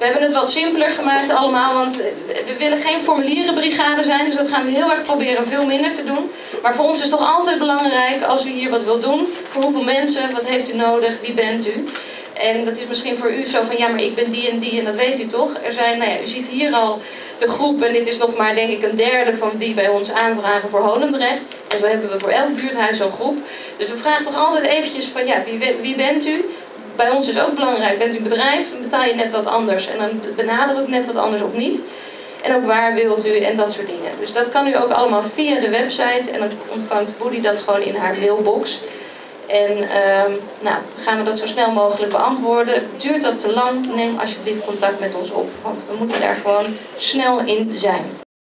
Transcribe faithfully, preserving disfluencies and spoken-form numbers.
We hebben het wat simpeler gemaakt allemaal, want we willen geen formulierenbrigade zijn, dus dat gaan we heel erg proberen veel minder te doen. Maar voor ons is het toch altijd belangrijk, als u hier wat wilt doen, voor hoeveel mensen, wat heeft u nodig, wie bent u? En dat is misschien voor u zo van, ja, maar ik ben die en die en dat weet u toch. Er zijn, nou ja, u ziet hier al de groep en dit is nog maar denk ik een derde van die bij ons aanvragen voor Holendrecht. En zo hebben we voor elk buurthuis zo'n groep. Dus we vragen toch altijd eventjes van, ja, wie, wie bent u? Bij ons is ook belangrijk, bent u een bedrijf, dan betaal je net wat anders en dan benaderen we het net wat anders of niet. En ook waar wilt u en dat soort dingen. Dus dat kan u ook allemaal via de website en dan ontvangt Boody dat gewoon in haar mailbox. En um, nou, gaan we dat zo snel mogelijk beantwoorden. Duurt dat te lang, neem alsjeblieft contact met ons op, want we moeten daar gewoon snel in zijn.